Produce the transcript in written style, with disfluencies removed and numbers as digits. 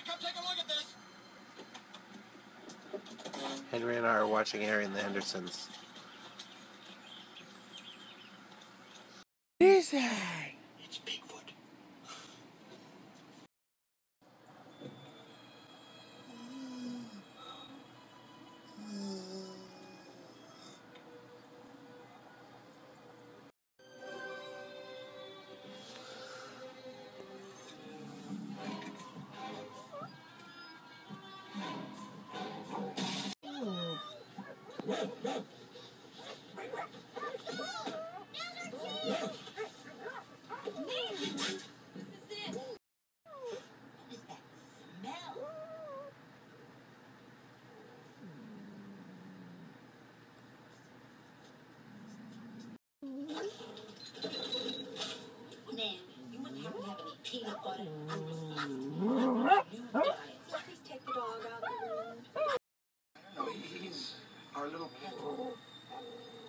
come take a look at this. Henry and I are watching Harry and the Hendersons. It's Bigfoot. You wouldn't happen to have any peanut butter on this new diet. So please take the dog out of the room. I don't know, he's our little pet.